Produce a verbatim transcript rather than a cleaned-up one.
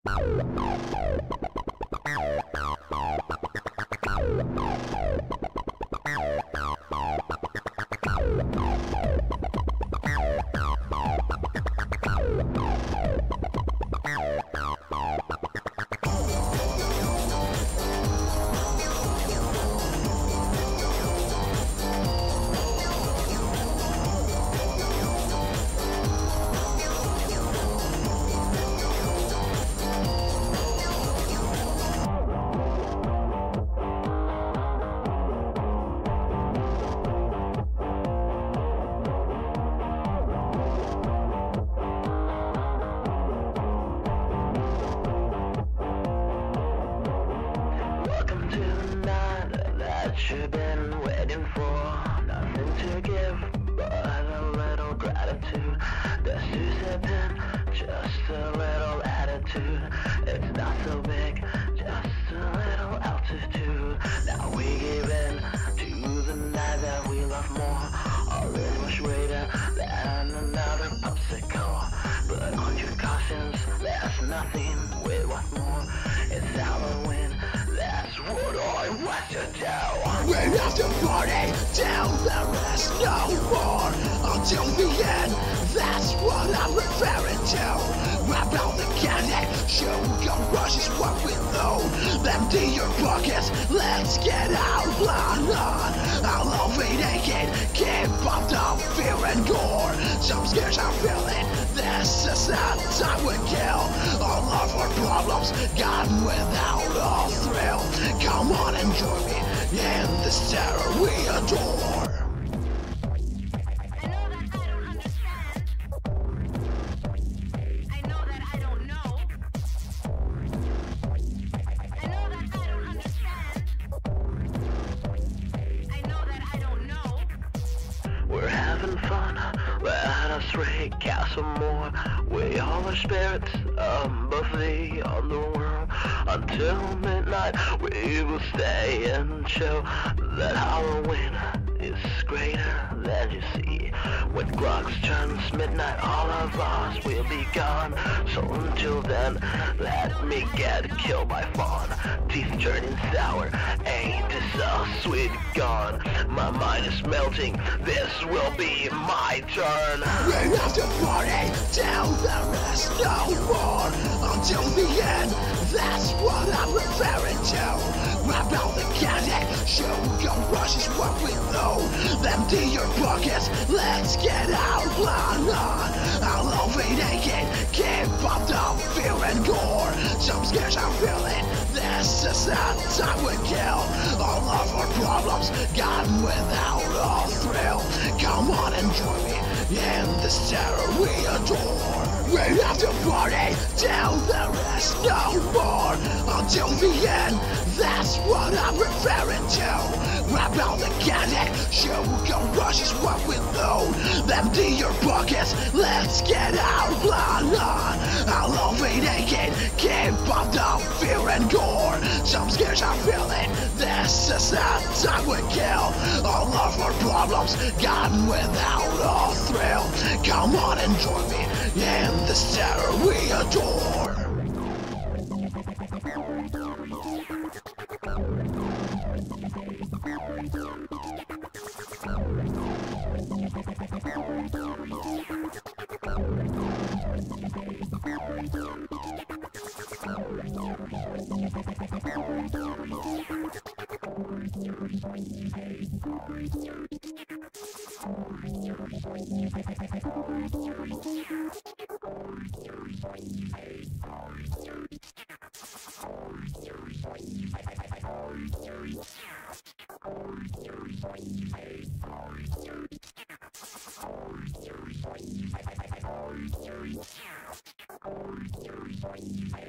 You've been waiting for nothing to give but a little gratitude. That's to step in, just a little attitude. It's not so big, just a little altitude. Now we give in to the night that we love more. Already much greater than another popsicle. But on your cautions, there's nothing we want more. It's Halloween, that's what I want to do. We have to party till there is no more, until the end, that's what I'm referring to. About the candy, sugar rush is what we know. Empty your pockets, let's get out, blah, blah. I'll overtake it, keep pumped up, fear and gore. Some scares are feeling, this is not time we kill. All of our problems gone without a thrill. Come on and join me in this terror we adore. We're having fun, let us freak out some more. We all are spirits above the underworld. Until midnight we will stay and show that Halloween is greater than you see. When clocks turns midnight, all of us will be gone. So until then, let me get killed by fun. Teeth turning sour, ain't this a sweet gun? My mind is melting, this will be my turn. We have to party till there is no more, until the end, that's what I'm referring to. Grab out the candy, sugar rush is what we know. Empty your pockets, let's get out, blah, blah. I'll overtake it, keep pumped up, fear and gore. Some scares are feeling, this is not time we kill. All of our problems gone without a thrill. Come on and join me in this terror we adore. We have to party till there is no more, until the end, that's what I'm referring to. Grab out the candy, sugar rush is what we know. Empty your pockets, let's get out, blah, blah. I'll overtake it, keep pumped up, fear and gore. Some scares are feeling, this is not time we kill. All of our problems gone without a thrill. Come on and join me in this terror we adore. Thank you.